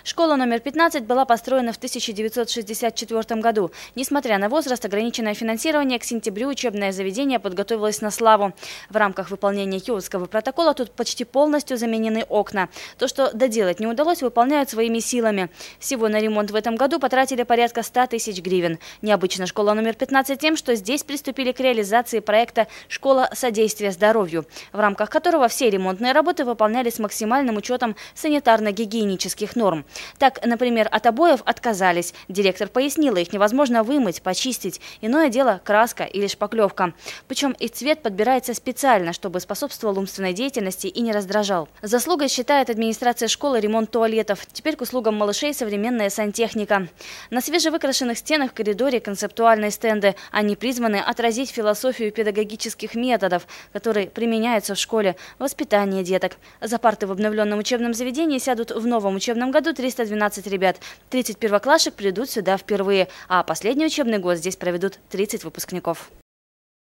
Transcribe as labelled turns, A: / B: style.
A: Школа номер 15 была построена в 1964 году. Несмотря на возраст, ограниченное финансирование, к сентябрю учебное заведение подготовилось на славу. В рамках выполнения Киотского протокола тут почти полностью заменены окна. То, что доделать не удалось, выполняют своими силами. Всего на ремонт в этом году потратили порядка 100 тысяч гривен. Необычна школа номер 15 тем, что здесь приступили к реализации проекта «Школа содействия здоровью», в рамках которого все ремонтные работы выполнялись с максимальным учетом санитарно-гигиенических норм. Так, например, от обоев отказались. Директор пояснила, их невозможно вымыть, почистить. Иное дело – краска или шпаклевка. Причем их цвет подбирается специально, чтобы способствовал умственной деятельности и не раздражал. Заслугой считает администрация школы ремонт туалетов. Теперь к услугам малышей современная сантехника. На свежевыкрашенных стенах в коридоре концептуальные стенды. Они призваны отразить философию педагогических методов, которые применяются в школе, воспитание деток. За парты в обновленном учебном заведении сядут в новом учебном году 312 ребят. 30 первоклашек придут сюда впервые, а последний учебный год здесь проведут 30 выпускников.